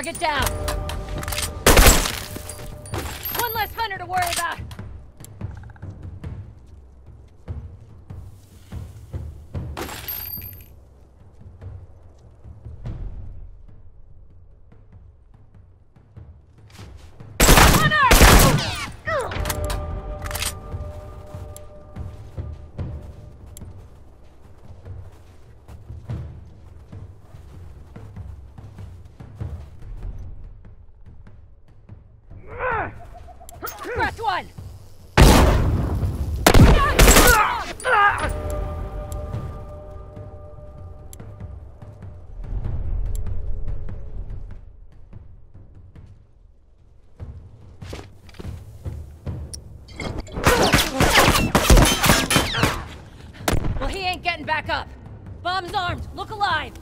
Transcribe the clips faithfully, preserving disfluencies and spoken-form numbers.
Target down. One less hunter to worry about. Crushed one! Well, he ain't getting back up. Bomb's armed. Look alive.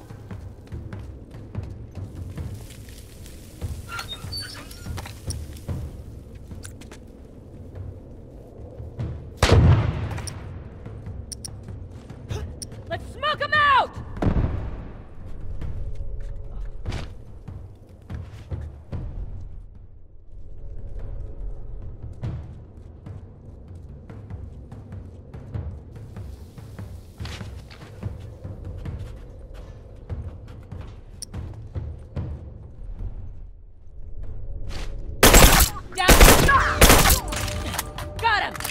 Let's smoke him out! Down! Got him!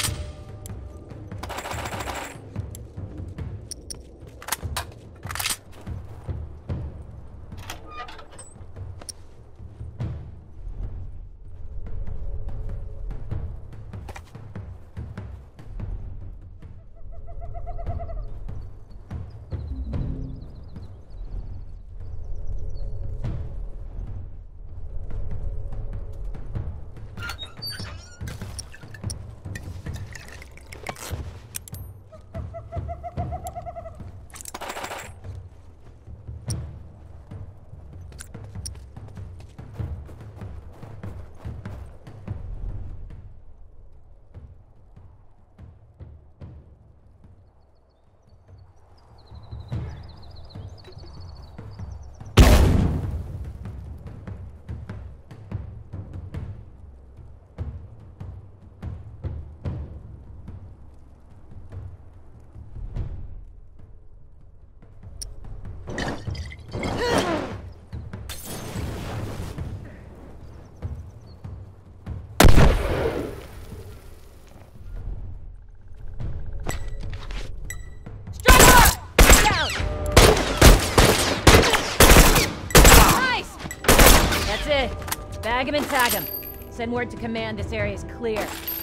That's it. Bag him and tag him. Send word to command this area is clear.